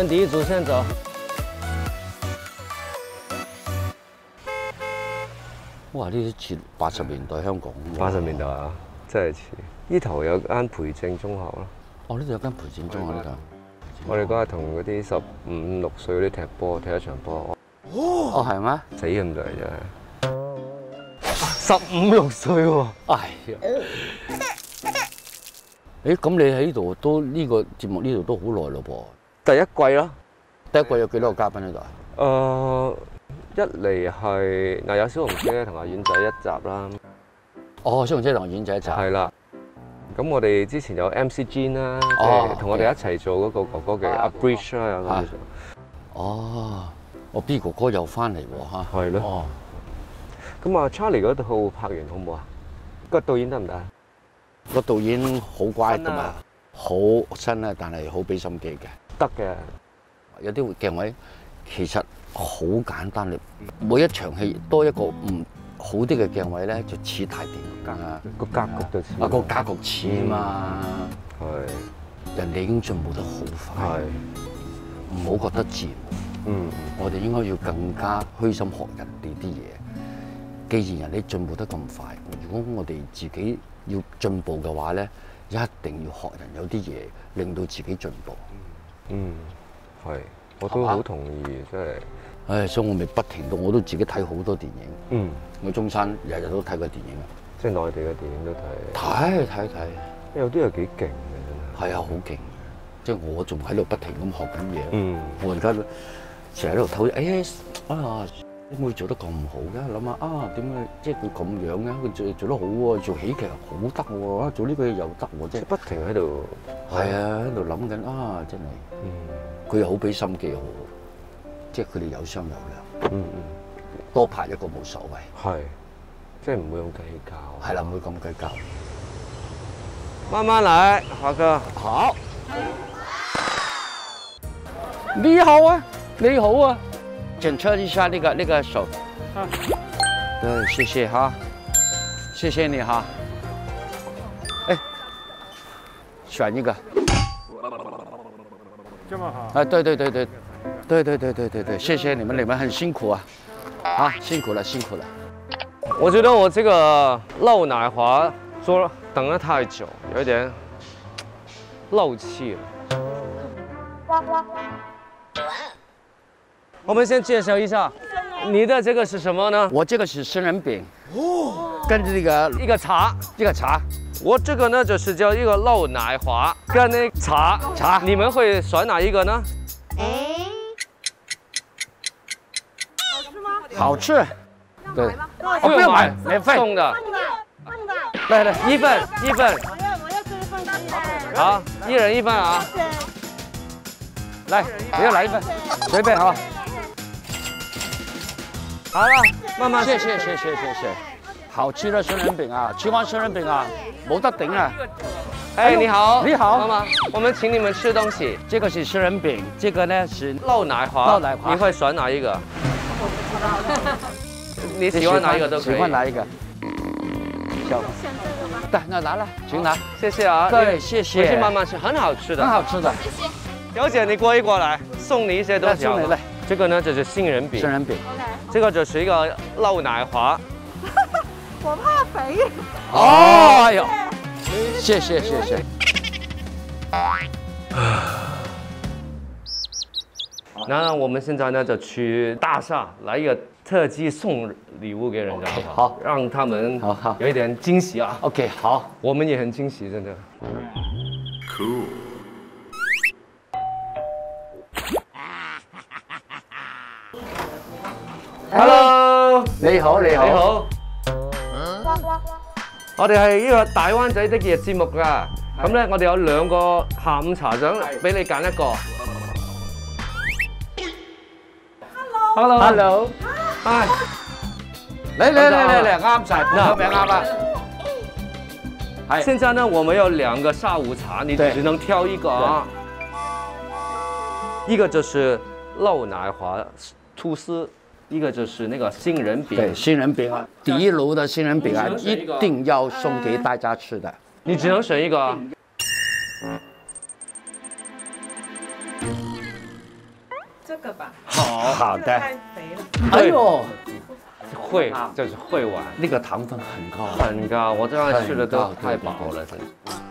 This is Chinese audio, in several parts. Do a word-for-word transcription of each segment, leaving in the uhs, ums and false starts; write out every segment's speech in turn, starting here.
们第一组先走。 哇！呢啲似八十年代香港。 八十年代啊，真係似。呢頭有間培正中學咯。 哦，呢度有間培正中學呢度。 我哋嗰日同嗰啲十五六歲嗰啲踢波，踢一場波。 哦，係咩？ 死咁滯真係。十五六歲喎。 哎呀！誒，咁你喺呢度都呢個節目呢度都好耐咯噃。 第一季咯。 第一季有幾多個嘉賓喺度啊？ 誒，一嚟係嗱有小紅姐同阿丸仔一集啦。 哦，小紅姐同丸仔一集。係啦。咁我哋之前有 M C Jean 啦，即係同我哋一齊做嗰個哥哥嘅阿 Bridge 啦，有咁哦，我 B 哥哥又翻嚟喎嚇。 係咯。哦。咁啊，Charlie 嗰套拍完好唔好啊？個導演得唔得啊？ 個導演好乖㗎嘛，好新啊，但係好俾心機嘅。 得嘅。 有啲鏡位其實好簡單，你每一場戲多一個唔好啲嘅鏡位咧，就似大電影啊， 個格局就似啊個格局似啊嘛。 係。 人哋已經進步得好快，唔好覺得自然。 嗯。我哋應該要更加虛心學人哋啲嘢。既然人哋進步得咁快，如果我哋自己要進步嘅話咧，一定要學人有啲嘢，令到自己進步。 嗯，係，我都好同意，真係。 唉，所以我咪不停到，我都自己睇好多電影。 嗯， 我中山日日都睇過電影啊。 即係內地嘅電影都睇。 睇睇睇， 有啲又幾勁嘅真係。 係啊，好勁！即係我仲喺度不停咁學緊嘢。 嗯。我而家成日喺度睇，哎啊！點會做得咁好嘅？諗下啊，點解即係佢咁樣嘅？佢做做得好喎，做喜劇好得喎，做呢個又得喎，即係不停喺度。 係啊，喺度諗緊啊，真係。嗯。佢又好俾心機，好，即係佢哋有商有量。 嗯嗯。 多拍一個冇所謂。 係。即係唔會咁計較。 係啦，唔會咁計較。 慢慢嚟，華哥。 好。你好啊，你好啊。检测一下那个那个手，啊，对，谢谢哈，谢谢你哈。哎，选一个。 这么好。 啊，对对对对，对对对对对对，谢谢你们，你们很辛苦啊，啊，辛苦了辛苦了。 我觉得我这个漏奶滑做等了太久，有一点漏气了。我们先介绍一下，你的这个是什么呢？ 我这个是生人饼，哦，跟这个一个茶， 一个茶。 我这个呢就是叫一个漏奶滑，跟那茶茶， 你们会选哪一个呢？ 哎， 好吃吗？ 好吃。对， 哦，不用买，免费送的。来来，一份一份。 我要我要这一份鸡蛋。 好，一人一份啊。 来，我要来一份，随便啊。 好了，慢慢谢谢谢谢谢谢，好吃的生人饼啊！吃完生人饼啊，冇得顶啊！ 哎，你好， 你好， 妈妈，我们请你们吃东西。 这个是生人饼，这个呢是漏奶滑。 漏奶滑， 你会选哪一个？ 我不知道。 你喜欢哪一个都可以。 喜欢哪一个？小。 选这个吗？ 对，那拿了，请拿。 谢谢啊。 对，谢谢。 回去慢慢吃，很好吃的。 很好吃的。 谢谢。 小姐，你过一过来，送你一些东西好吗？这个呢就是杏仁饼。 杏仁饼。 这个就是一个漏奶滑。 我怕肥。 哦，哎呦，谢谢谢谢。 那我们现在呢就去大厦来一个特技送礼物给人家，好，好，让他们好好有一点惊喜啊。 OK， 好， 我们也很惊喜，真的。Cool。Hello， 你好你好。 你好。我哋係呢個大灣仔的嘅節目㗎，咁咧我哋有兩個下午茶想俾你揀一個。Hello。Hello。係。 嚟嚟嚟嚟嚟，啱晒，報名啱啦。係。 現在呢，我們有兩個下午茶，你只能挑一個啊。一個就是漏奶滑吐司。一個就是那個杏仁餅， 對，杏仁餅啊，第一爐的杏仁餅啊，一定要送給大家吃的。 你只能選一個啊。 好好的。 太肥了。 哎呦， 会就是会玩， 那个糖分很高， 很高，我这样吃的都很高太饱了，真的。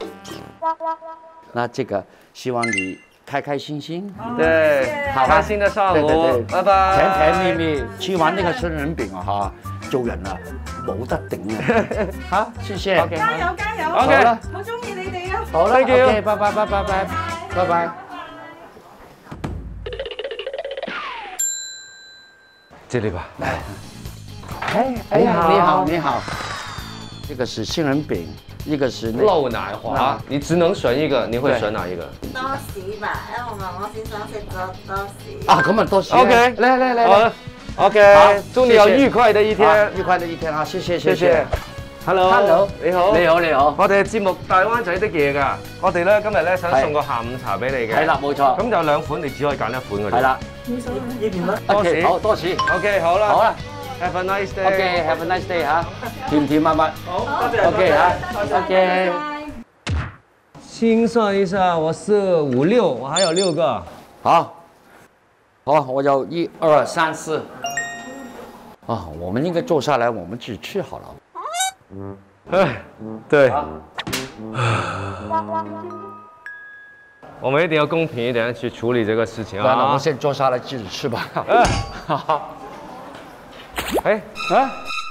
那这个希望你开开心心， 对， 好吧开心的下午对对对， 拜拜。 甜甜蜜蜜，吃完呢個杏仁餅啊嚇，做人啊冇得頂啊！嚇，謝謝。 OK， 加油加油 OK 好啦， 好中意你哋啊！ 好啦 Thank you ，OK，拜拜拜拜拜拜拜。 这里吧。 哎哎呀，你好你好，这个是杏仁餅，一個是那漏奶滑，你只能選一個，你會選哪一個？ 多士吧，因為我問我先生食咗多士。 啊，咁啊多謝。 OK 嚟嚟嚟嚟。 好 OK， 好祝你有謝謝愉快的一啊天。 愉快的一天啊！謝謝謝謝謝謝。。 Hello， Hello， 你好。 你好你好。 我哋嘅節目大灣仔的嘢㗎，我哋咧今日咧想送個下午茶俾你嘅。 係啦，冇錯。 咁就兩款，你只可以揀一款㗎啫。 係啦。 多 OK， 士好多士。 OK，好啦。 好啦。 Have a nice day。 OK，have a nice day 嚇，甜甜蜜蜜。好，OK 嚇，OK。 心算一下，我是五六，我還有六個。 好，好，我有一二三四。啊，我們應該坐下來，我們自己吃好了。 哎，對。我們一定要公平一點去處理這個事情那我啊們。先坐下來自己吃吧。 哎， 好， 哎， 啊，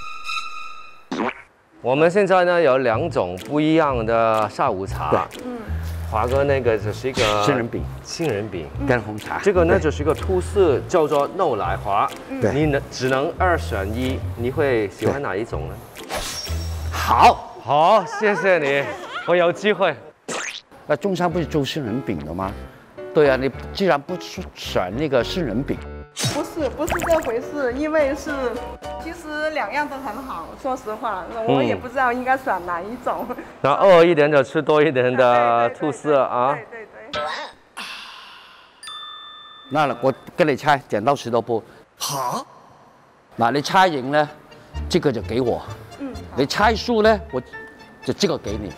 我們現在呢有兩種不一樣的下午茶。嗯。華哥那個就是一個杏仁餅， 杏仁餅。 跟紅茶。 這個呢就是一個吐司，叫做漏奶滑。 對你能只能二選一，你會喜歡哪一種呢？ 好， 好，謝謝你，我有機會。 那中餐不是做杏仁餅的嗎？對啊，你既然不選那個杏仁餅， 不是不是这回事，因为是其实两样都很好，说實話，我也不知道應該選哪一種。 那餓一點就吃多一點的吐司啊。 對對對。 那我跟你猜，剪刀石頭布。好。那你猜贏呢，這個就給我。 嗯。 你猜輸呢，我就這個給你。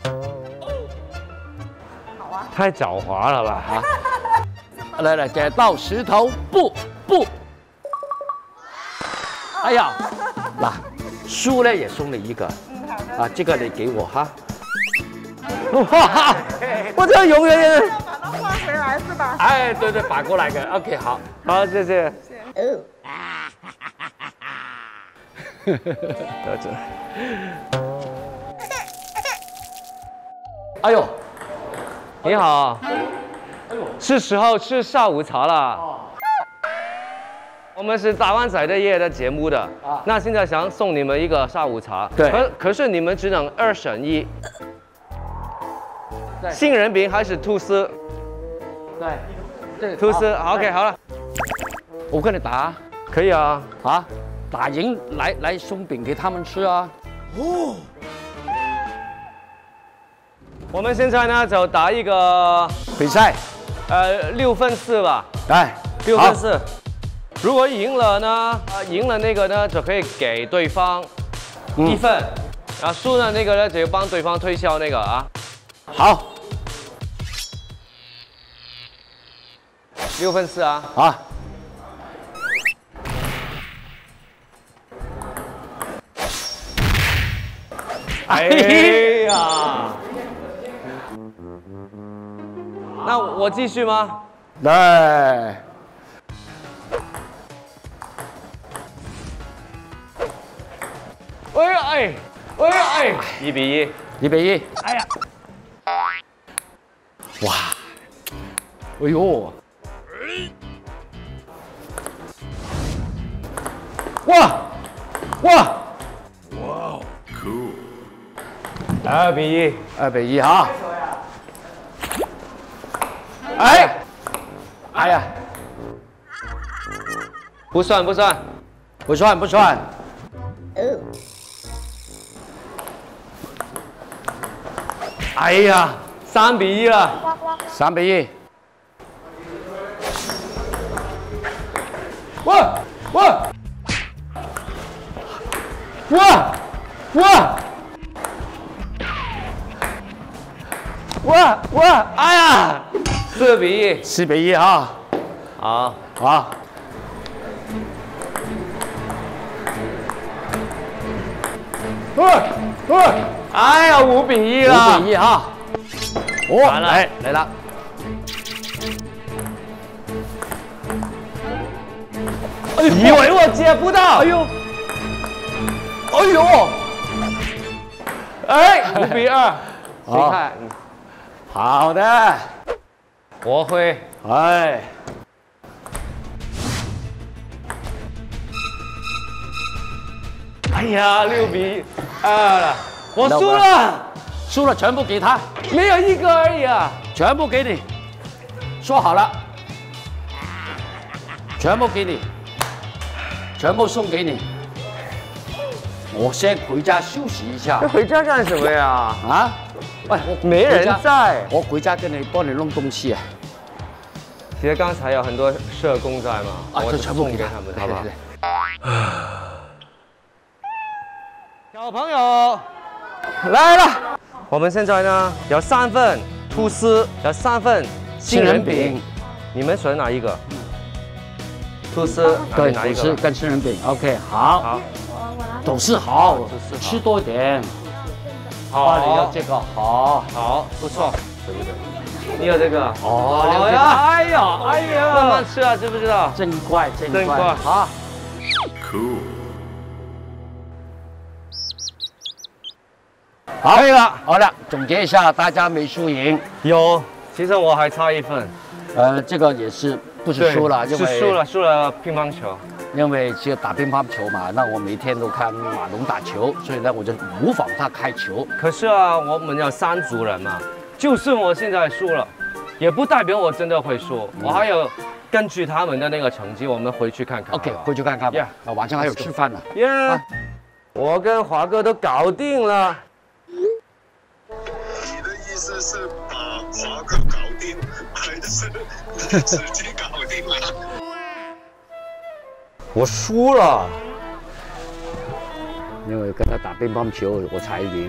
好啊。 太狡猾了吧？啊！ 來來，剪刀石頭布布。哎呀，嗱，輸呢也送你一個。 嗯，好的。 啊，這個你給我哈。 哇！我這永遠要把它換回來是吧？ 哎，對對，反過來嘅。OK，好， 好，謝謝。 哎呦， 你好，是時候吃下午茶了。我們是大灣仔的夜的節目的，那現在想送你們一個下午茶， 對可可是你們只能二選一，杏仁餅還是吐司？ 對，對， 吐司，OK，好了， 我跟你打可以啊。 啊，打贏來來送餅給他們吃啊。 哦。我們現在呢就打一個比賽， 呃六分四吧， 來六分四。如果贏了呢，呃贏了那個呢就可以給對方一份，然後輸了那個呢就要幫對方推銷那個啊。 好， 六分四啊。 啊。 哎呀，那我繼續嗎？ 來， 哎呀哎，哎呀哎，一比一， 一比一。哎呀，哇，哎呦，哇，哇， 二比一， 二比一哈。哎，哎呀， 不算不算， 不算不算。哎呀， 三比一了， 三比一。哇哇哇哇哇哇！哎呀， 四比一， 四比一哈。 好， 好， 哎哎， 哎呀，五比一了， 五比一哈。哦， 完了来来了。 以为我接不到，哎呦， 哎呦， 哎，五比二，谁好看？ 好的， 我会。 哎， 哎呀，六比二了，我输了， 输了全部给他， 没有一个而已啊。 全部给你。说好了，全部给你，全部送给你。我先回家休息一下回家干什么呀？ 啊！喂，我没人在。 我回家跟你帮你弄东西啊。 其实刚才有很多社工在嘛， 啊， 我这全部给给他他们，好不好？ 对对小朋友来了，我们现在呢有三份吐司，有三份杏仁饼，你们选哪一个？吐司， 对， 哪一个？ 吐司跟杏仁饼 ，OK， 好， 好， 都是好都是，好吃多一点。 好， 你要这个好， 好，不错。你有这个？ 哦， 哎呀，哎呀，哎呀，慢慢吃啊，知不知道？ 真乖，真乖， 真乖好。 Cool。 好，可以了，好了，总结一下，大家没输赢。 有，其实我还差一份。 呃，这个也是不是输了，因为是输了，输了乒乓球。 因为其实打乒乓球嘛，那我每天都看马龙打球，所以呢，我就模仿他开球。 可是啊，我们有三组人嘛，就算我现在输了，也不代表我真的会输。我还有根据他们的那个成绩，我们回去看看。 OK， 回去看看吧。 Yeah 啊，晚上还有吃饭呢。 耶！我跟华哥都搞定了。 你的意思是把华哥搞定，还是自己搞定了？ 我输了。 因为跟他打乒乓球，我才赢。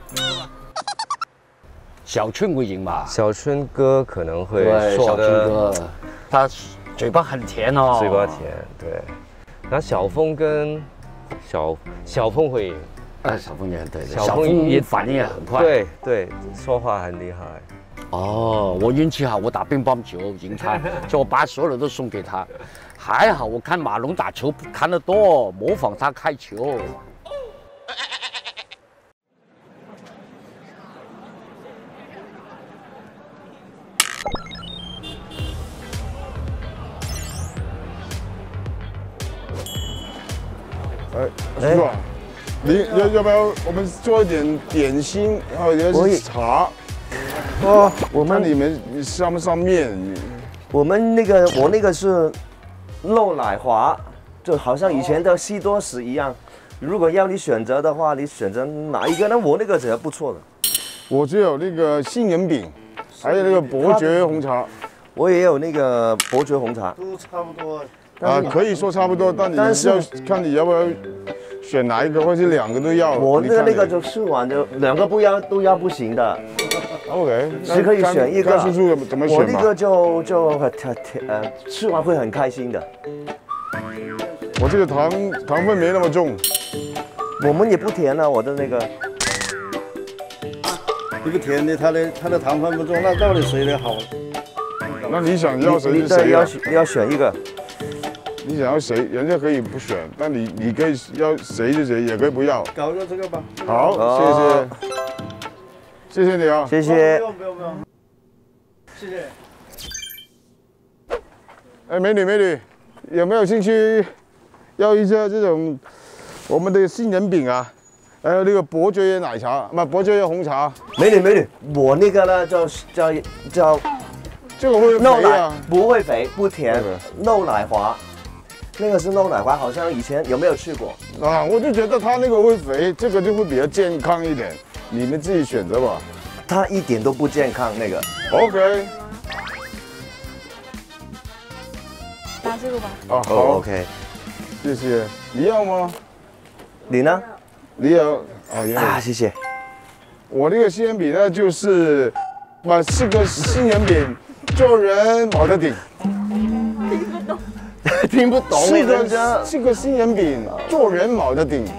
小春会赢吧？ 小春哥可能会对， 说小春的哥，他嘴巴很甜哦。 嘴巴甜，对。那小峰跟小小峰会赢。 哎，小峰也对对， 小峰也反应也很快。。 对对，说话很厉害。 哦，我运气好，我打乒乓球赢他，就我把所有的都送给他。还好我看马龙打球看得多，模仿他开球。 哎，叔叔啊，你要要不要我们做一点点心，然后有些茶？ 哦，我们看你们上不上面？ 我们那个我那个是肉奶滑，就好像以前的西多士一样。如果要你选择的话，你选择哪一个呢？我那个也不错的。 我只有那个杏仁饼，还有那个伯爵红茶。 我也有那个伯爵红茶， 都差不多。啊，可以说差不多，但你但是要看你要不要选哪一个，或是两个都要。 我那个你看那个就吃完就两个不要都要不行的。 OK， 只可以选一个。 看叔叔怎么选吧。 我那个就就很很呃，吃完会很开心的。 我这个糖糖分没那么重。 我们也不甜了，我的那个。 一个甜的，它的它的糖分不重，那到底谁的好？ 那你想要谁你是谁啊？ 要要选一个。 你想要谁，人家可以不选，但你你可以要谁就谁，也可以不要。 搞个这个吧。 好， 哦谢谢，谢谢你啊。 谢谢。 不用不用不用，谢谢。 哎，美女美女，有没有兴趣要一下这种我们的杏仁饼啊？还有那个伯爵奶茶，不伯爵红茶。 美女美女，我那个呢叫叫叫这个会肉奶肥啊？ 不会肥，不甜对， 肉奶滑。那个是肉奶滑，好像以前有没有去过？ 啊，我就觉得它那个会肥，这个就会比较健康一点，你们自己选择吧。 它一点都不健康，那个。 OK。 拿这个吧。 啊，好、 哦、，OK。 谢谢。你要吗？ 你呢？ 你有啊？有啊，谢谢。 我那个杏仁饼呢，就是把四个杏仁饼，做人跑得顶。 听不懂。 听不懂是人家个是个杏仁饼，做人冇得顶。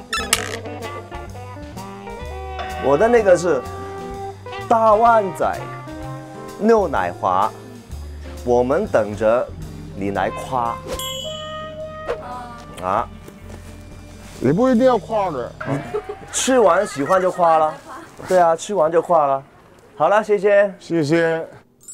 我的那个是大湾仔牛奶华，我们等着你来夸。啊， 也不一定要夸的， 吃完喜欢就夸了。对啊，吃完就夸了。好了，谢谢， 谢谢。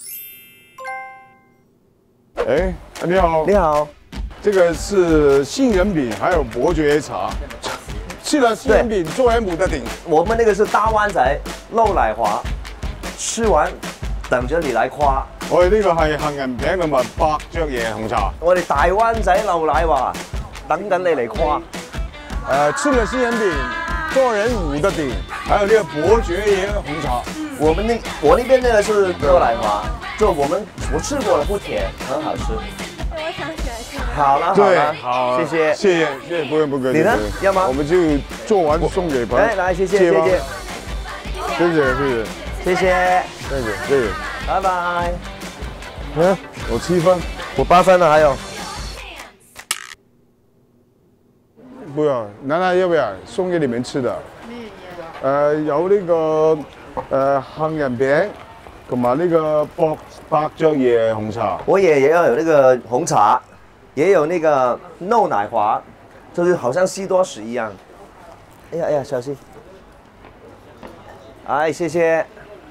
哎，你好， 你好， 这个是杏仁饼，还有伯爵茶。吃了杏仁饼，做人冇得顶。 我们那个是大灣仔撈奶華，吃完等着你來誇。 我哋呢個係杏仁餅同埋伯爵爺紅茶。 我哋大灣仔漏奶華等緊你嚟誇。 呃，吃了杏仁餅，做人冇得頂，還有呢個伯爵爺紅茶。 我們那我那邊那個是撈奶華，就我們我吃過了，不甜，很好吃。 我想選一好了，好對， 了， 好， 謝謝， 謝謝，謝謝，不用不客氣。 你呢？要嗎？ 我們就做完送給朋友。 來來，謝謝，謝謝， 謝謝，謝謝， 謝謝， 謝謝，謝謝。 拜拜。 嗯，我七分， 我八分了，還有。 不要，奶奶要不要送給你們吃的？呃，有呢個呃杏仁餅，同埋呢個伯伯爵爺紅茶。 我也也要有那個紅茶，也有那個糯奶華，就是好像西多士一樣。哎呀哎呀，小心！哎，謝謝。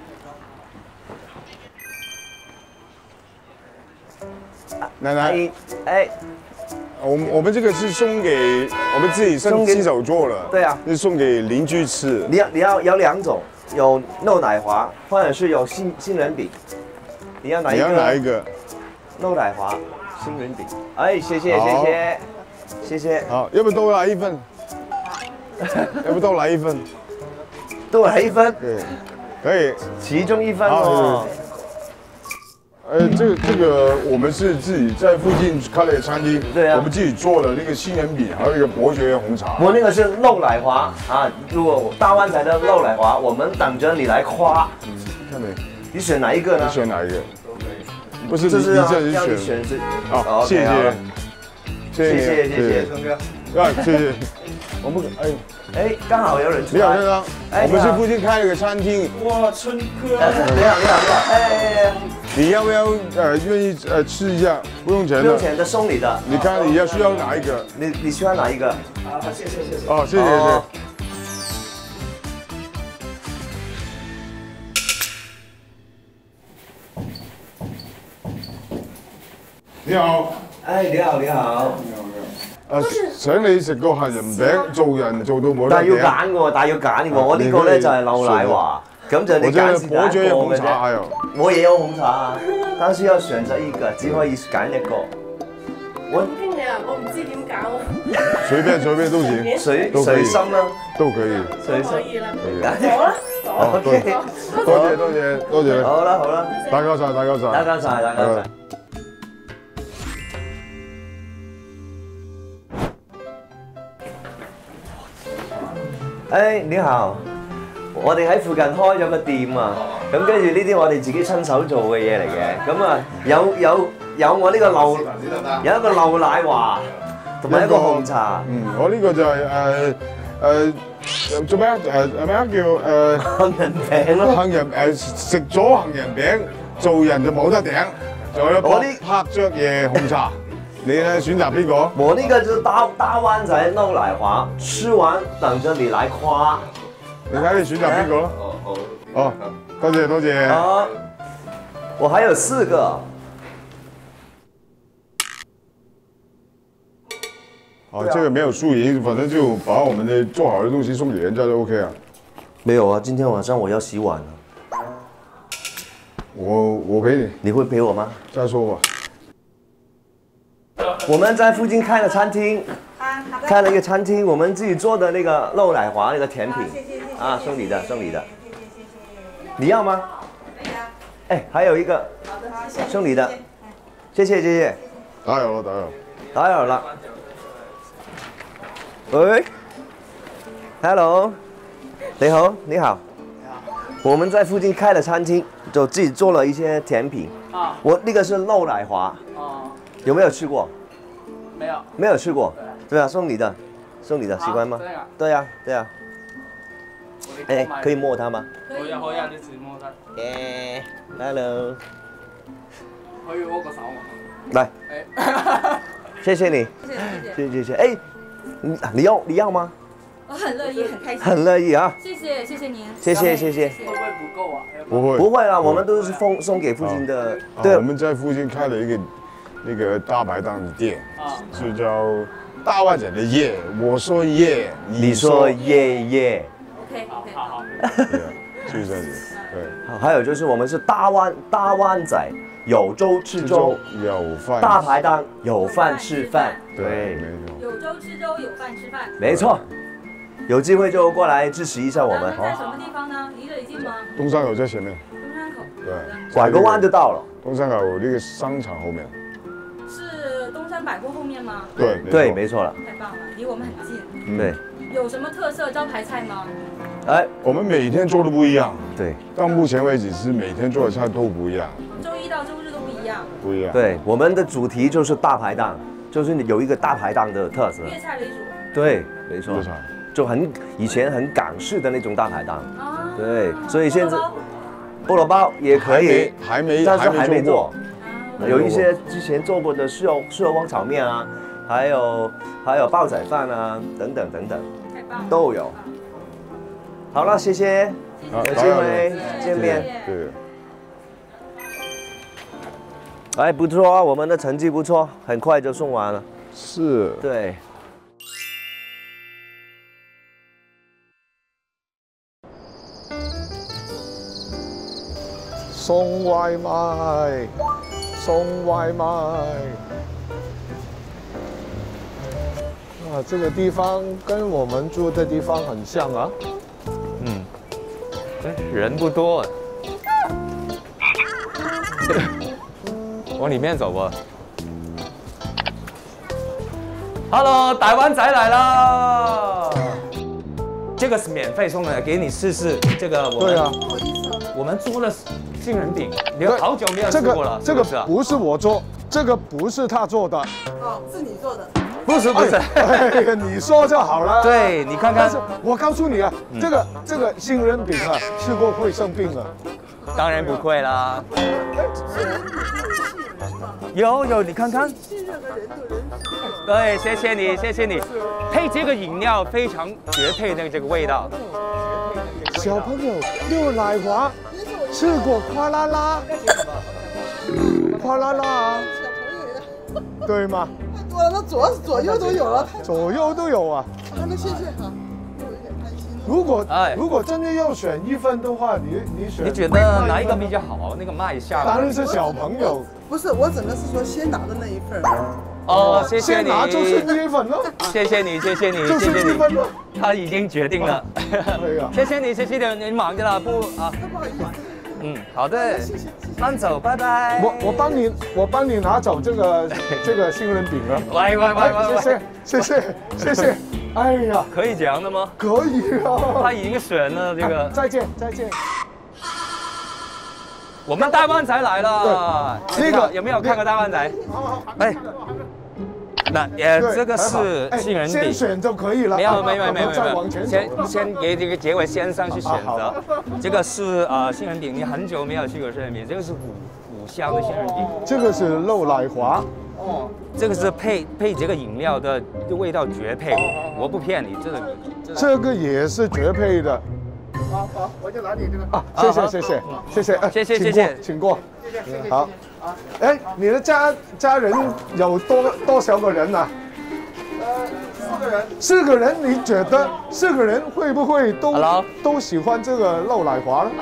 奶奶， 哎， 我我們這個是送給我們自己親親手做的。 對啊， 是送給鄰居吃。 你要你要有兩種，有糯奶華，或者是有杏杏仁餅。你要哪一個？ 你要哪一個？ 糯奶華，杏仁餅。哎，謝謝謝謝，謝謝。 好，要不多來一份？要不多來一份？ 多來一份？ 對，可以。 其中一份哦。 呃，這個這個我們是自己在附近開了一個餐廳， 對啊， 我們自己做的那個杏仁餅，還有一個伯爵紅茶。 我那個是漏奶華啊，如果大灣仔的漏奶華，我們等着你來誇。 嗯，看沒？ 你選哪一個呢？ 你選哪一個？不是， 這是你這要你是選。 選是。 好，謝謝， 謝謝謝謝聰哥。 啊，謝謝。我們哎。 哎，剛好有人出你好，先生，我們是附近開了個餐廳。 哇，春哥！你好，你好，你好，哎， 你要不要呃願意呃吃一下？不用錢的。 不用錢的，送你的。 你看你要需要哪一個？ 你你喜歡哪一個？啊，謝謝謝謝。 哦，謝謝謝謝。你好。 哎，你好，你好。 誒，請你食個杏仁餅，做人做到冇得頂。 但係要揀喎，但係要揀喎。我呢個咧就係漏奶華，咁就你揀是揀一個嘅啫。我也有紅茶啊，但是要選擇一個，只可以揀一個。 我經理啊，我唔知點揀喎。 隨便隨便都行， 隨隨心啦， 都可以。 隨心可以啦。 我啦， 好，多謝多謝多謝多謝。 好啦好啦， 打攪晒打攪晒。 打攪晒打攪晒。誒，你好，我哋喺附近開咗個店啊，咁跟住呢啲我哋自己親手做嘅嘢嚟嘅，咁啊有有有我呢個漏有一個漏奶華，同埋一個紅茶。 嗯，我呢個就係誒誒做咩啊？誒係咩啊？叫誒杏仁餅咯。 杏仁誒食咗杏仁餅，做人就冇得頂。仲有伯爵爺紅茶。你咧選擇邊個？ 我呢個就大大灣仔撈奶華，吃完等着你來誇。 你睇你選擇邊個咯？哦好。哦，多謝多謝。 好，我還有四個。 啊，這個沒有輸贏，反正就把我們的做好的東西送給人家就 OK 啊。 沒有啊，今天晚上我要洗碗了。 我我陪你。 你會陪我嗎？ 再說吧。 我們在附近開了餐廳，開了一個餐廳，我們自己做的那個漏奶華那個甜品，啊，送你的，送你的，你要嗎？哎，還有一個，送你的，謝謝謝謝。 打擾了，打擾。 打擾了。喂 ，Hello， 你好，你好。我們在附近開了餐廳，就自己做了一些甜品。啊。我那個是漏奶華。哦。有沒有吃過？ 没有， 没有吃过。对啊，送你的，送你的，喜欢吗？对呀，对呀。哎，可以摸它吗？ 可以，可以，你自己摸得。 耶 ，hello。 可以握個手嘛？ 來，謝謝你， 谢谢谢谢。 謝謝謝。哎，你你要你要嗎？ 我很乐意，很开心。 很樂意啊。 谢谢谢谢您。 謝謝謝謝。 會不會不夠啊？ 不會， 不會啦，我們都是送送給附近的。對， 我們在附近開了一個那個大排檔的店，就叫大灣仔的夜。我說夜， 你說夜夜。 OK OK 好。好。 對啊，就是這樣子。對。 好，還有就是我們是大灣大灣仔。 有粥吃粥， 有飯大排檔有飯吃飯，對， 沒錯。 有粥吃粥，有飯吃飯， 沒錯。有機會就過來支持一下我們。 在什麼地方呢？離這裡近嗎？ 東山口在前面。 東山口。 對。 拐個彎就到了。 東山口那個商場後面。 是東山百貨後面嗎？ 對。 對，沒錯了。 太棒了，離我們很近。 對。 有什麼特色招牌菜嗎？ 哎，我們每天做的不一樣。 對， 到目前為止是每天做的菜都不一樣。 周一到周日都不一樣。 不一樣。 對，我們的主題就是大排檔，就是有一個大排檔的特色。 粵菜為主。 對，沒錯。 粵菜。 就很以前很港式的那種大排檔。啊。對，所以現在菠蘿包也可以， 還沒， 但是還沒做。有一些之前做過的豉油豉油汪炒麵啊，還有還有煲仔飯啊，等等等等，都有。 好了，謝謝，有機會見面。 對。 哎，不錯啊，我們的成績不錯，很快就送完了。 是。 對。 送外賣，送外賣。 啊，這個地方跟我們住的地方很像啊。 嗯，人不多，往裡面走吧。Hello， 大灣仔來了，這個是免費送的，給你試試。這個我們，對啊，我們做了杏仁餅，你好久沒有吃過了。 這個這個不是我做，這個不是他做的。 哦，是你做的。 不是不是， 哎，你說就好了。 對，你看看。 但是我告訴你啊，這個這個杏仁餅啊，吃過會生病啊。 當然不會啦。有有，你看看。對，謝謝你，謝謝你。配這個飲料非常絕配的這個味道。 小朋友，六奶華，吃過嘩啦啦，嘩啦啦，對嗎？ 多了，那左左右都有了， 左右都有啊。 啊，那謝謝哈，我有點開心。 如果如果真的要選一份的話，你你選。 你覺得哪一個比較好？那個麥下。 當然是小朋友。 不是，我只能是說先拿的那一份。 哦，謝謝你。 先拿就是一份咯。 謝謝你，謝謝你， 就是一份咯。 他已經決定了。 對啊。 謝謝你，謝謝你，你忙着了不啊？ 不好意思。 嗯，好的，慢走，拜拜。 我我幫你，我幫你拿走這個這個杏仁餅啊。 喂喂喂喂， 謝謝謝謝謝謝。哎呀， 可以講的嗎？ 可以啊。 他已經選了這個。 再見再見。 我們大灣仔來了。那個有沒有看過大灣仔？哎。 那呃，這個是杏仁餅， 先選就可以了。 沒有沒有沒有沒有， 有，先先給這個結尾先生去選擇。這個是呃杏仁餅，你很久沒有去過杏仁餅，這個是五五香的杏仁餅。 這個是肉奶華。 哦，這個是配配這個飲料的味道絕配，我不騙你，這個。 這個也是絕配的。好好，我就拿你這個。啊，謝謝謝謝謝謝， 謝謝謝謝， 請過。謝謝好。 哎，你的家家人有多多少個人啊？呃，四個人。四個人，你覺得四個人會不會都 Hello? 都喜歡這個肉奶華呢？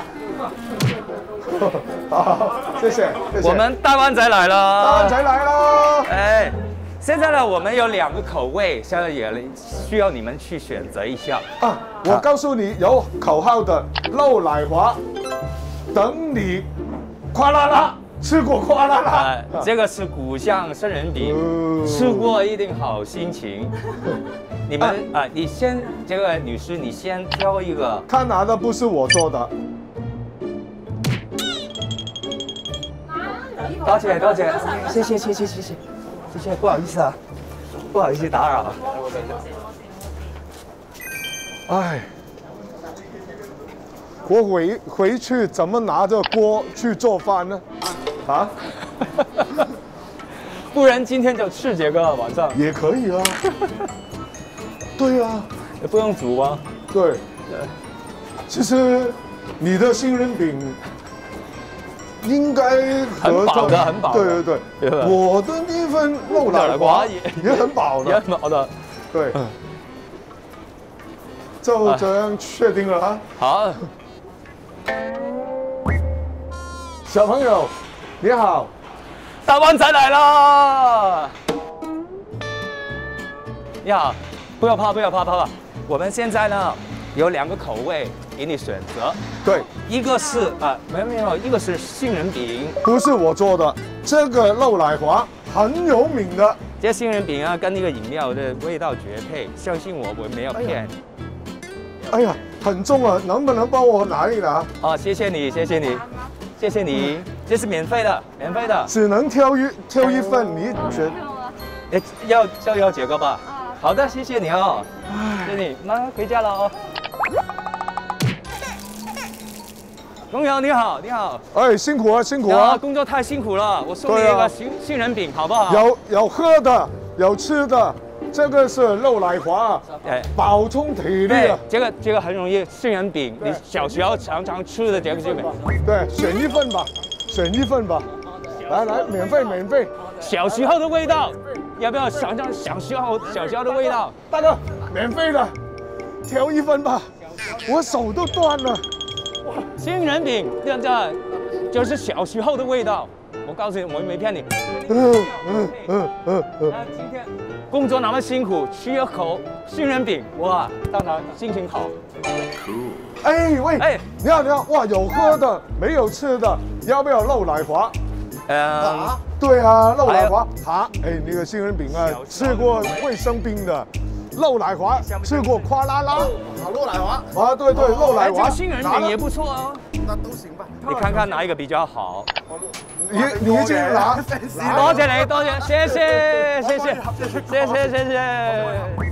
好，謝謝謝謝。 我們大灣仔來了。 大灣仔來了。 哎，現在呢，我們有兩個口味，現在也需要你們去選擇一下。 啊，我告訴你，有口號的肉奶華，等你嘩啦啦。 吃過嘩啦啦， 呃，這個是古香杏仁餅，哦、吃過一定好心情。你們啊、呃，你先，這個女士，你先挑一個。 他拿的不是我做的。 多謝多謝，謝謝謝謝謝謝謝謝，不好意思啊。 不好意思打扰。 哎，我回回去怎么拿着锅去做饭呢？啊？ 不然今天就吃这个晚上也可以啊。对啊， 也不用煮吗？ 对。其实你的杏仁饼应该很饱的，很饱的。 对对对，我的那份肉奶滑也也很饱的， 也很饱的。 对。就这样确定了啊！ 好， 小朋友，你好， 大湾仔来了！你好，不要怕，不要怕，怕怕。我们现在呢有两个口味给你选择。 对， 一个是啊，没有没有，一个是杏仁饼， 不是我做的，这个肉奶滑很有名的。 这杏仁饼啊，跟那个饮料的味道绝配，相信我，我没有骗。 哎呀，很重啊，能不能帮我拿一拿？ 哦，谢谢你，谢谢你，谢谢你，这是免费的，免费的。 只能挑一挑一份，你选。 哎，要就要这个吧。好的，谢谢你哦，谢谢你，那回家了哦。工友你好，你好。 哎，辛苦啊，辛苦啊！ 工作太辛苦了，我送你一个杏杏仁饼，好不好？ 有有喝的，有吃的。这个是肉奶滑，哎，补充体力啊。 这个这个很容易，杏仁饼，你小时候常常吃的这个就没。 对，选一份吧，选一份吧。来来，免费免费。 小时候的味道，要不要想想小时候小时候的味道？ 大哥，免费的，挑一份吧。我手都断了。 杏仁饼，现在就是小时候的味道。我告诉你，我没骗你。嗯嗯嗯嗯嗯。今天工作那么辛苦，吃一口杏仁饼，哇，当然心情好。 哎喂，哎，你好你好，哇，有喝的，没有吃的，要不要肉奶滑？ 呃， 对啊，肉奶滑啊，哎，那个杏仁饼啊，吃过会生病的。肉奶滑吃过夸啦啦， 好肉奶滑啊，对对，肉奶滑。 这个杏仁饼也不错哦。 那都行吧。 你看看哪一个比较好？ 你你已经拿， 多謝你，多謝，謝謝，謝謝，謝謝，謝謝。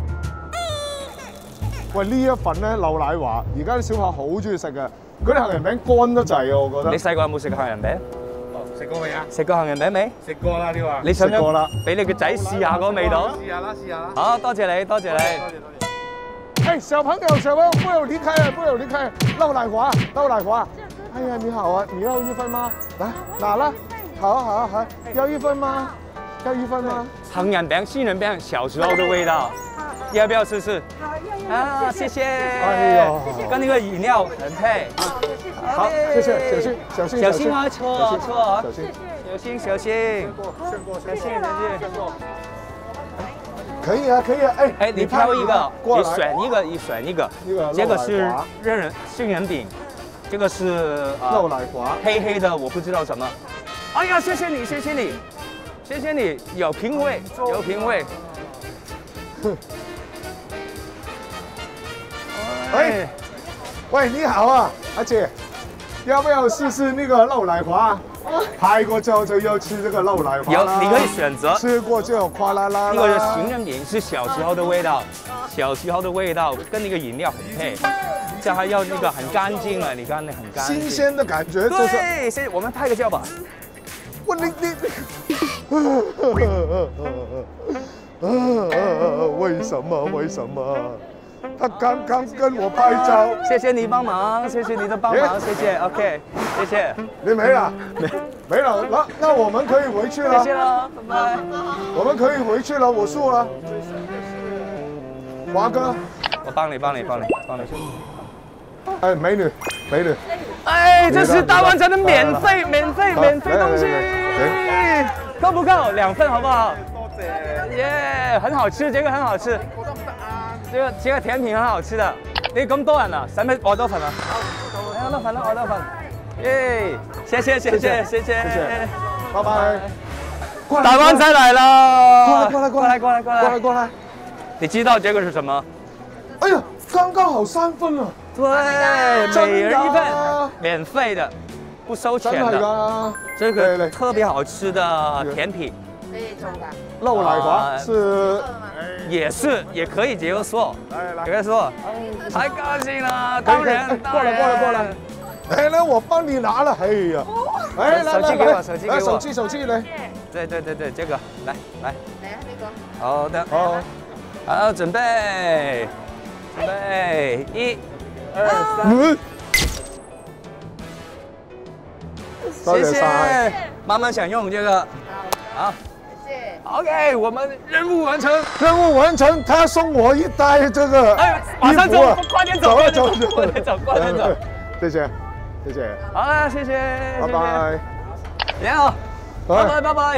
喂，呢一份咧漏奶華，而家啲小客好中意食嘅，嗰啲杏仁餅乾得滯啊，我覺得。 你細個有冇食過杏仁餅？ 食過未啊？ 食過杏仁餅未？ 食過啦，你話。 你想唔想俾你個仔試下嗰個味道？ 試下啦，試下啦。 好，多謝你，多謝你。多謝多謝。 哎，小朋友，小朋友，不要離開啊，不要離開，漏奶華，漏奶華。哎呀，你好啊，你要一份嗎？來，拿了。好好好，要一份嗎？要一份嗎？ 杏仁餅、杏仁餅小時候的味道，要不要試試？啊，謝謝。哎呦，跟那個飲料很配。 好，謝謝，小心，小心， 小心啊，錯啊，錯啊， 小心， 小心，小心。小心，小心。 可以啊，可以啊，哎， 哎，你挑一個，你選一個，你選一個。這個是杏仁杏仁餅，這個是肉奶滑， 黑黑的，我不知道什麼。哎呀，謝謝你，謝謝你，謝謝你，有品味，有品味。 哎，喂，你好啊，阿姐，要不要試試那個肉奶滑？拍過之後就要吃這個肉奶滑。 有，你可以選擇。 吃過就有夸啦啦。 那個杏仁餅是小時候的味道，小時候的味道跟那個飲料很配。這還要那個很乾淨了，你看那很乾淨。 新鮮的感覺就是。 對，現在我們拍個照吧。 我你你，為什麼？為什麼？他剛剛跟我拍照。 謝謝你幫忙，謝謝你的幫忙，謝謝。OK，謝謝。 你沒了？沒沒了。那那我們可以回去了。 謝謝了，拜拜。 我們可以回去了，我輸了。華哥， 我幫你，幫你，幫你，幫你。 哎，美女，美女。 哎，這是大灣仔的免費、免費、免費東西，夠不夠？兩份好不好？多謝。耶，很好吃，這個很好吃。這個這個甜品很好吃的。你咁多人啊，使唔使愛多份啊？愛多份啦，愛多份。耶，謝謝謝謝謝謝， 拜拜。 大灣仔來了， 過來過來過來過來過來過來。 你知道這個是什麼？ 哎呀，剛剛好三分啊！ 對，每人一份，免費的，不收錢的。這個特別好吃的甜品。 可以裝吧？ 肉奶滑是， 也是也可以接受， 来来， 接受，太高兴了，当然， 过来过来过来，哎，来我帮你拿了，哎呀，哎，来手机给我，手机给我， 手机手机来， 对对对对，这个来来， 来啊，那个。 好的， 好， 好，准备，准备，一、二、三。谢谢，慢慢享用这个。好， 谢谢。 OK， 我们任务完成。 任务完成，他送我一袋这个。 哎，马上走，快点走， 快点走， 快点走，快点走。 谢谢，谢谢。 好了，谢谢， 拜拜。 你好，拜拜拜拜。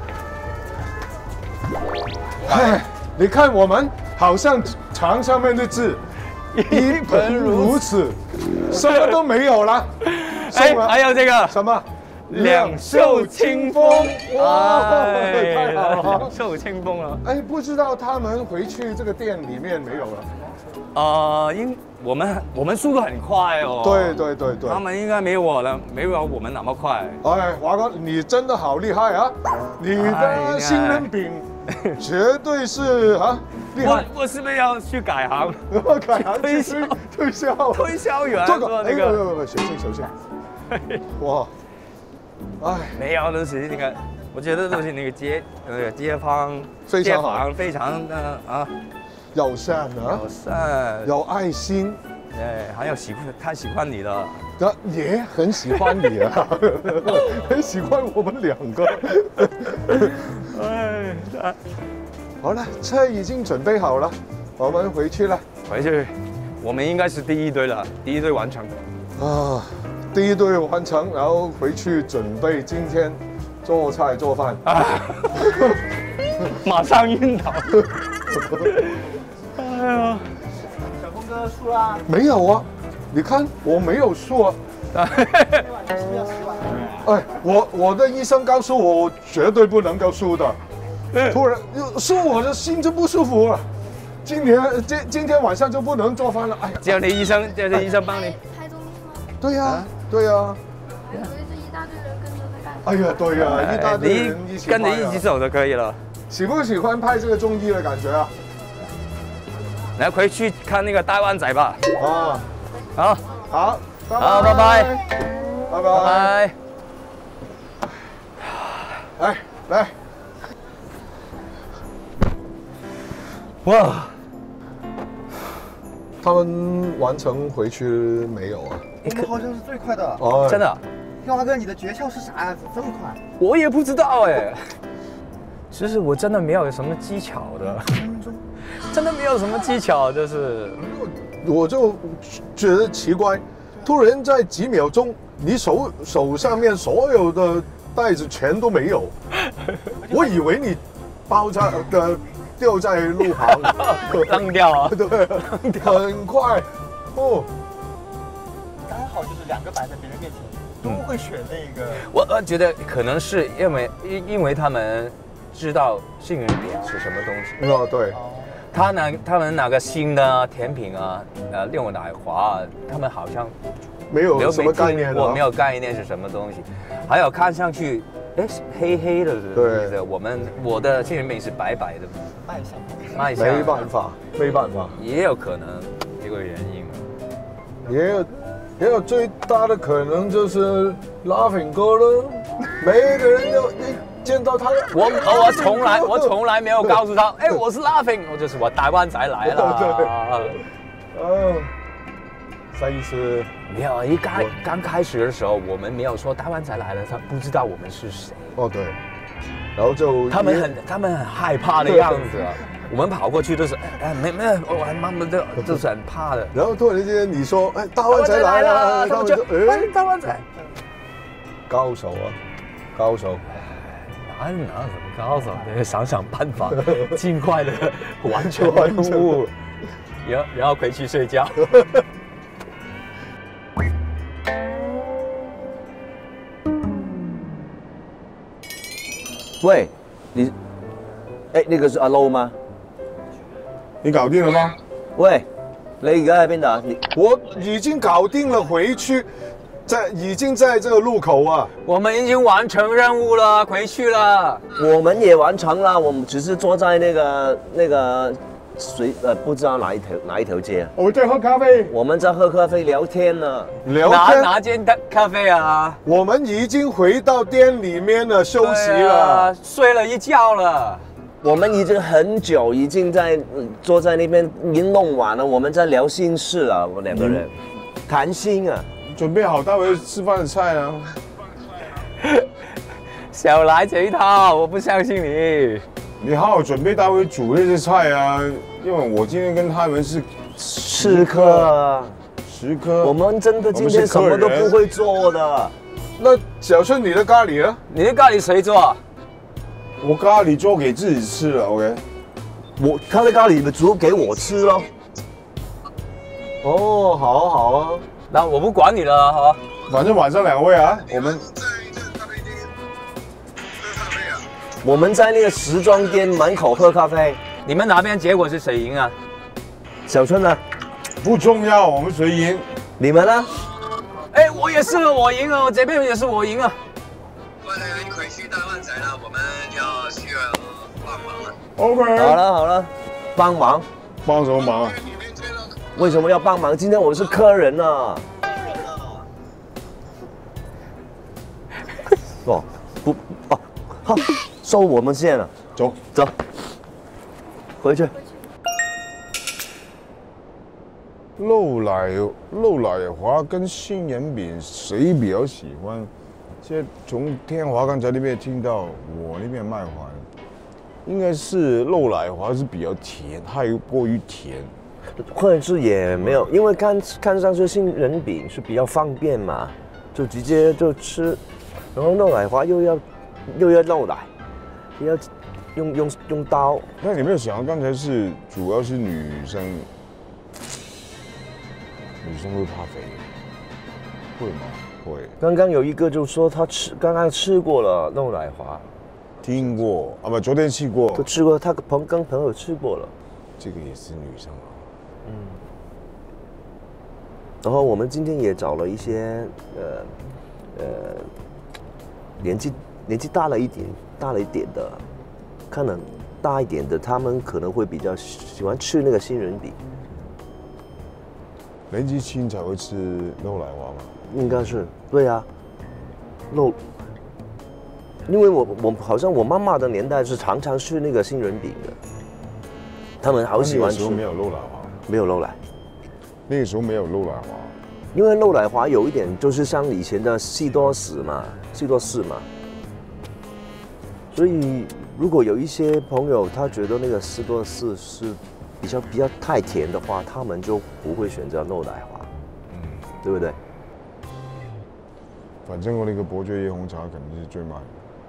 哎，你看我们好像墙上面的字，一盆如此，什么都没有了。 哎，还有这个什么？ 两袖清风， 哇，太好了， 两袖清风了。 哎，不知道他们回去这个店里面没有了。 呃，因我们我们速度很快哦。 对对对对。 他们应该没有我了，没有我们那么快。 哎，华哥，你真的好厉害啊！你的新人饼绝对是啊厉害。 我我是不是要去改行？ 改行推销推销推销员这个做那个。 不不不，小心小心。哇，哎， 没有，都是那个，我觉得都是那个街那个街坊非常好， 街坊非常的啊友善啊， 友善， 有爱心， 对，还有喜欢他喜欢你的， 他也很喜欢你啊，很喜欢我们两个。哎，好了，车已经准备好了，我们回去了。 回去，我们应该是第一队了，第一队完成。 啊。第一队完成，然后回去准备今天做菜做饭。啊、 马上晕倒。 哎呀，小峰哥输啦？ 没有啊，你看我没有输啊。哎，我我的医生告诉我，我绝对不能够输的。突然输，我的心就不舒服了。今天今今天晚上就不能做饭了。哎呀， 叫你医生，叫你医生帮你。 对呀、啊，对呀、啊。 我以为是一大堆人跟着在干。 哎呀，对呀、啊，一大堆人一起、啊、 跟着一起走就可以了。 喜不喜欢拍这个综艺的感觉啊？ 来，回去看那个大湾仔吧。 啊， 好， 好， 好，拜拜， 拜拜。来来，哇！他们完成回去没有啊？ 我们好像是最快的哦， 真的。 天华哥，你的诀窍是啥呀？这么快？ 我也不知道哎。其实我真的没有什么技巧的，真的没有什么技巧，就是。 我就觉得奇怪，突然在几秒钟，你手手上面所有的袋子全都没有，我以为你包在的。掉在路旁， 扔掉啊！ 对，很快，哦， 刚好就是两个摆在别人面前，都会选那个。 我我觉得可能是因为因因为他们知道杏仁饼是什么东西。 哦，对。 他拿他们哪个新的甜品啊，呃，六奶华，他们好像没有什么概念， 我没有概念是什么东西，还有看上去。哎，黑黑的，对，我们我的杏仁饼是白白的， 卖相， 卖相，没办法，没办法， 也有可能这个原因， 也有，也有最大的可能就是 Laughing 哥了，每个人都一见到他， 我我从来我从来没有告诉他，哎，我是 Laughing， 我就是我台湾仔来了， 对，哦。啥意思？ 没有，一刚刚开始的时候，我们没有说台湾仔来了，他不知道我们是谁。 哦，对。然后就他们很他们很害怕的样子，我们跑过去都是哎没没，我还妈妈的就是很怕的。 然后突然间你说哎台湾仔来了，他们就哎台湾仔， 高手啊，高手。 哪哪什么高手？得想想办法，尽快的完成任务，然后然后回去睡觉。 喂，你，哎，那個是阿 Low 嗎？ 你搞定了嗎？ 喂，你而家喺邊度？ 我已經搞定了，回去。 在已经在这个路口啊。 我们已经完成任务了，回去了。 我们也完成了，我们只是坐在那个那个水呃，不知道哪一条哪一条街。 我们在喝咖啡。 我们在喝咖啡聊天呢。 聊天？ 哪哪间咖啡啊？ 我们已经回到店里面了，休息了， 啊、睡了一觉了。 我们已经很久，已经在、呃、坐在那边，已经弄完了。我们在聊心事了，我两个人、嗯、谈心啊。 准备好待会吃饭的菜啊！ 少来这一套，我不相信你。 你好好准备待会煮那些菜啊，因为我今天跟他们是食客啊， 食客。 我们真的今天什么都不会做的。 那小春，你的咖喱呢？ 你的咖喱谁做？ 我咖喱做给自己吃了 ，OK。 我他的咖喱你煮给我吃咯。 哦，好啊好啊。 那我不管你了哈， 反正晚上两位啊，我们我们在那个时装店门口喝咖啡。 你们哪边结果是谁赢啊？ 小春呢？ 不重要，我们谁赢？ 你们呢？ 哎，我也是我赢了，我这边也是我赢了。 为了回去大湾仔了，我们要需要帮忙了。 OK。 好了好了，帮忙。 帮什么忙啊？ 为什么要帮忙？今天我是客人呢、啊。哦，不，哦，好，收我们线了， 走走，回去。 肉奶肉奶华跟杏仁饼谁比较喜欢？现在从天华刚才那边听到我那边卖华，应该是肉奶华是比较甜，太过于甜。 或者是也没有，因为看看上去杏仁饼是比较方便嘛，就直接就吃，然后肉奶华又要又要肉奶，又要用用用刀。 那你没有想到刚才是主要是女生，女生会怕肥，会吗？会。 刚刚有一个就说他吃刚刚吃过了肉奶华， 听过啊不，昨天吃过， 都吃过，他朋跟朋友吃过了。 这个也是女生啊。 嗯，然后我们今天也找了一些呃呃年纪年纪大了一点大了一点的，可能大一点的，他们可能会比较喜欢吃那个杏仁饼。 年纪轻才会吃肉奶华吗？ 应该是，对啊，肉，因为我我好像我妈妈的年代是常常吃那个杏仁饼的，他们好喜欢吃。 没有肉奶华。 没有肉奶， 那个时候没有肉奶华， 因为肉奶华有一点就是像以前的西多士嘛，西多士嘛，所以如果有一些朋友他觉得那个西多士是比较比较太甜的话，他们就不会选择肉奶华，嗯，对不对？ 反正我那个伯爵椰红茶肯定是最慢的，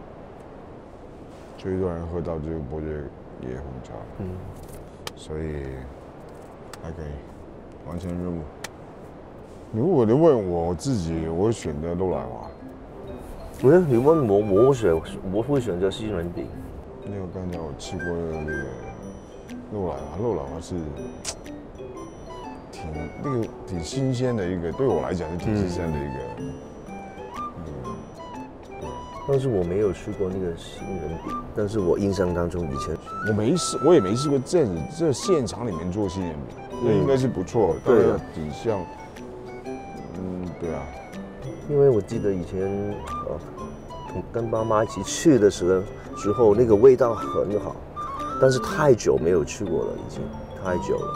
最多人喝到这个伯爵椰红茶，嗯，所以。 还可以完成任务。如果你问我自己，我会选择肉奶华。 不是你问我，我会选我会选择杏仁饼。 因为刚才我吃过那个肉奶华，肉奶华是挺那个挺新鲜的一个，对我来讲是挺新鲜的一个。嗯，对。 但是我没有吃过那个杏仁饼，但是我印象当中以前我没试，我也没试过这这现场里面做杏仁饼。 那应该是不错，对，挺像，嗯，对啊。 因为我记得以前呃，跟爸妈一起去的时候，时候那个味道很好，但是太久没有去过了，已经太久了。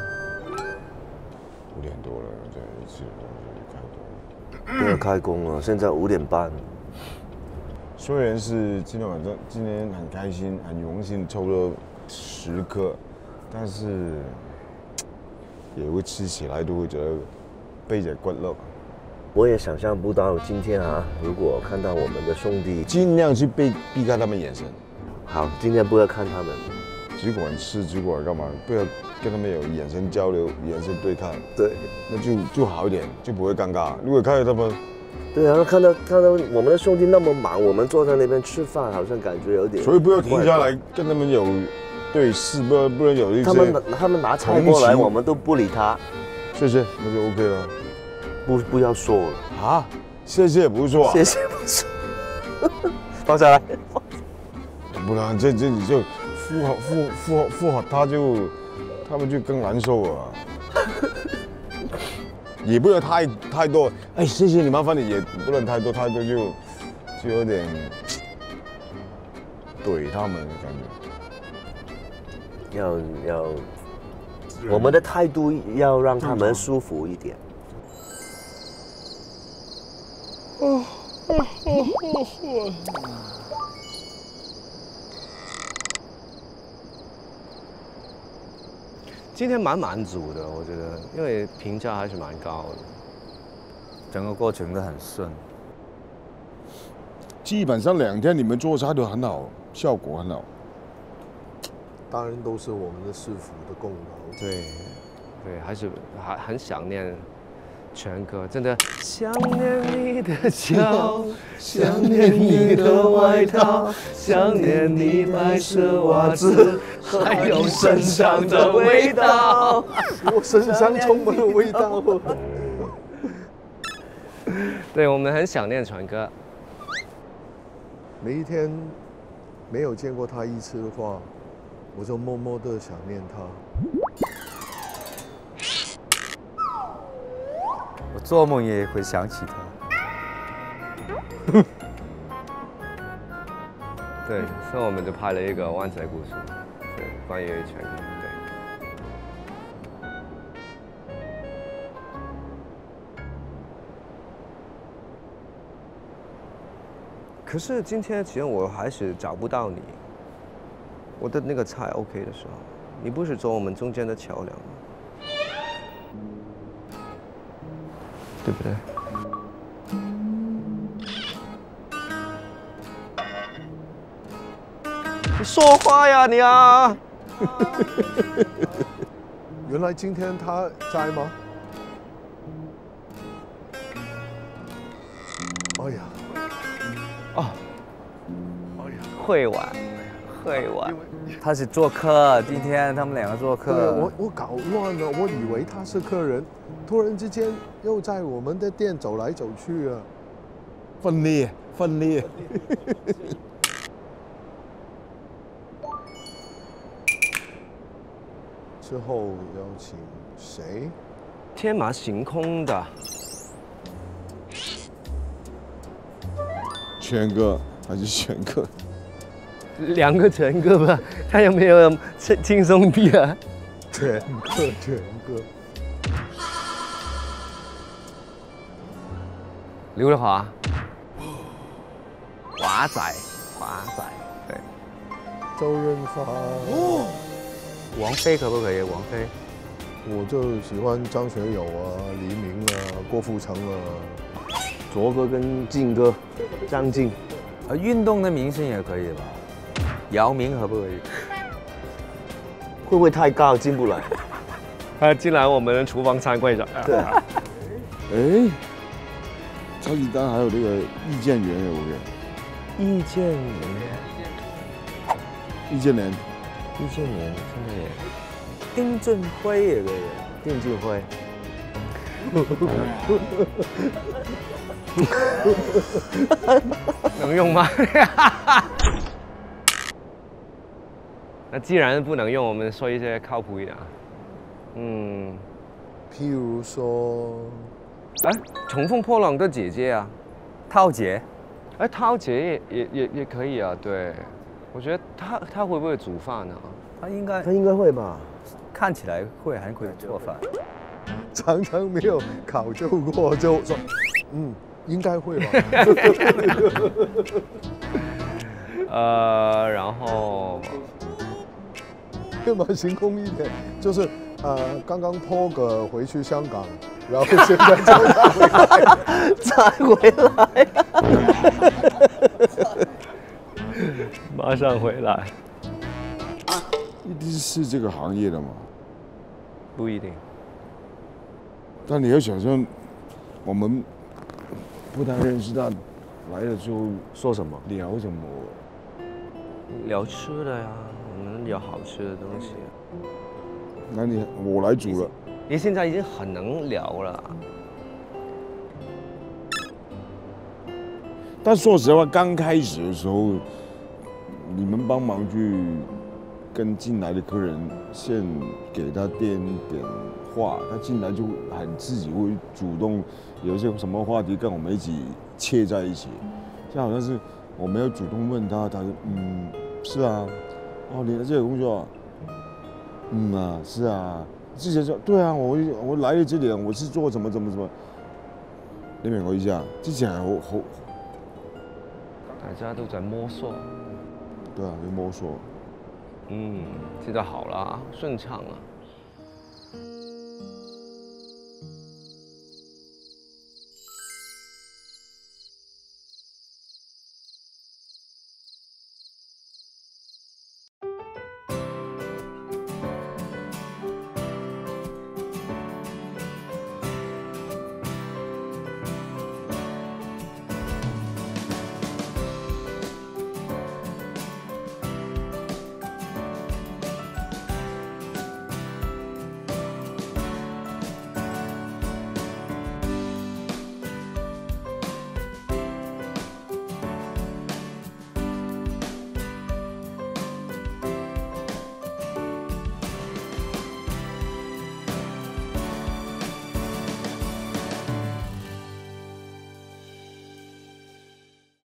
五点多了，这一次开工。没有开工了，现在五点半。 虽然是今天晚上，今天很开心，很荣幸抽了十颗，但是。 也会吃起来都会觉得背着骨肉。 我也想象不到今天啊，如果看到我们的兄弟， 尽量去避避开他们眼神。 好，今天不要看他们， 只管吃，只管干嘛，不要跟他们有眼神交流、眼神对看。 对， 那就就好一点，就不会尴尬。如果看到他们， 对啊，看到看到我们的兄弟那么忙，我们坐在那边吃饭，好像感觉有点。 所以不要停下来跟他们有。 对，是不不能有一些。 他们他们拿菜过来，我们都不理他。 谢谢，那就 OK 了。 不不要说了啊，谢谢不说、啊， 谢谢不说，放下来， 不然这这你就复合复复复合他就他们就更难受了、啊，也不能太太多，哎，谢谢你麻烦你也不能太多太多就就有点怼他们的感觉，要要我们的态度要让他们舒服一点。 哦哦哦哦！ 今天蛮满足的，我觉得，因为评价还是蛮高的， 整个过程都很顺。 基本上两天你们做菜都很好，效果很好。 当然都是我们的师傅的功劳。 对，对，还是还很想念全哥，真的想念你的笑，想念你的外套，想念你白色袜子，还有身上的味道。 我身上充满了味道。 对，我们很想念全哥。 每一天没有见过他一次的话，我就默默的想念他。 我做梦也会想起他。 对，所以我们就拍了一个湾仔故事，对，关于全哥，对。可是今天其实我还是找不到你，我的那个菜 OK 的时候，你不是做我们中间的桥梁吗？对不对？你说话呀你啊！ 原来今天他在吗？哎呀， 哦，哎呀，会玩，会玩。 他是做客，今天他们两个做客。 对，我我搞乱了，我以为他是客人，突然之间又在我们的店走来走去啊， 分裂，分裂。 之后邀请谁？ 天马行空的。 全哥还是全哥？ 两个全哥吧，他有没有轻松啲啊？ 全哥，全哥。 刘德华，华仔，华仔，对。 周润发。 哦。王菲可不可以？王菲。 我就喜欢张学友啊，黎明啊，郭富城啊。 卓哥跟靖哥，张晋。 呃，运动的明星也可以吧？姚明可不可以？ 会不会太高进不来？ 他进来我们的厨房参观一下。 对。 哎，超级丹还有这个易建联有没有？ 易建联。 易建联。 易建联真的耶。 丁俊晖也可以。丁俊晖。 能用吗？那既然不能用，我们说一些靠谱一点。嗯， 譬如说， 哎，乘风破浪的姐姐啊， 涛姐， 哎，涛姐也也也也可以啊。对，我觉得她她会不会煮饭呢？ 她应该， 她应该会吧？ 看起来会，还会做饭。 常常没有考究过就说，嗯。应该会吧。 呃，然后天马行空一点，就是呃，刚刚 Paul 哥回去香港，然后现在再回来， 再回来，马上回来。 一定是这个行业的吗？ 不一定。 但你要想象，我们。不太认识他，来了就说什么？ 聊什么？ 聊吃的呀，我们聊好吃的东西。 那你我来煮了。 你现在已经很能聊了， 但说实话，刚开始的时候，你们帮忙去跟进来的客人先给他垫点话，他进来就很自己会主动有一些什么话题跟我们一起切在一起，就好像是我没有主动问他，他说嗯是啊，哦你的这个工作，嗯啊是啊，之前说对啊，我我来了这里，我是做什么怎么怎么，你明我意思啊？之前係好好， 大家都在摸索。 对啊，要摸索。 嗯，现在好了，顺畅了。